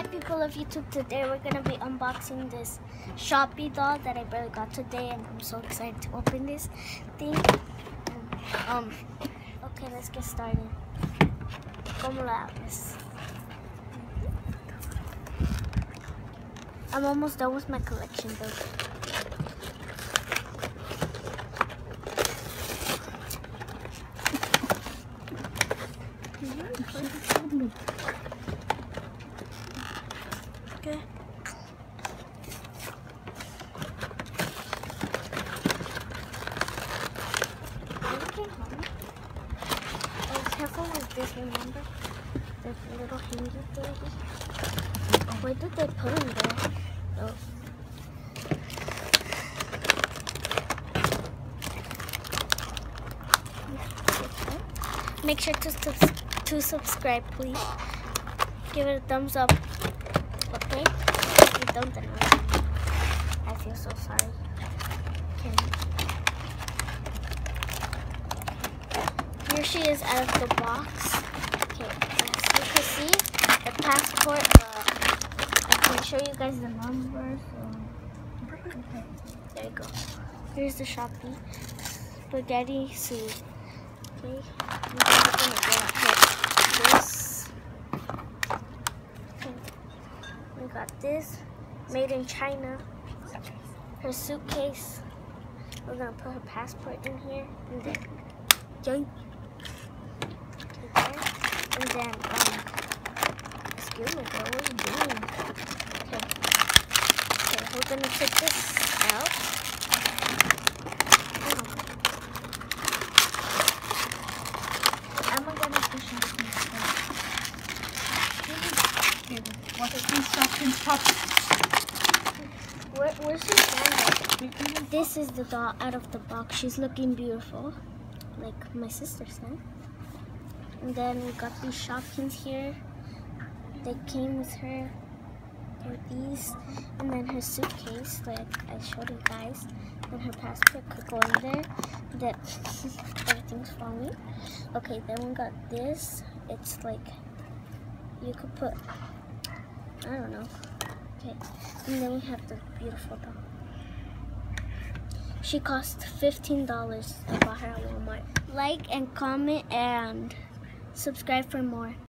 Hi people of YouTube, today we're going to be unboxing this Shopee doll that I barely got today, and I'm so excited to open this thing. Okay, let's get started. ¿Cómo lo abres? I'm almost done with my collection though. Okay. Oh, careful with this, remember? The little hanger thing. Where did they put them there? Oh. Make sure to subscribe, please. Give it a thumbs up. Okay? If you don't, then I feel so sorry. Okay. Here she is out of the box. Okay, as you can see, the passport. I can show you guys the numbers. Okay, there you go. Here's the Shopkins Spaghetti Sue. Okay, I'm gonna get this. Okay. We got this, made in China. Her suitcase. We're gonna put her passport in here, and then, and then, excuse me, girl, what are you doing? Okay, we're gonna take this out. I'm gonna push it. What is this Shopkins Pop? Where's your camera? This is the doll out of the box. She's looking beautiful, like my sister said. And then we got these Shopkins here. They came with her, or these, and then her suitcase, like I showed you guys. Then her passport could go in there. Then everything's falling. Okay, then we got this. It's like you could put, I don't know. Okay, and then we have the beautiful doll. She cost $15. I bought her at Walmart. Like and comment and subscribe for more.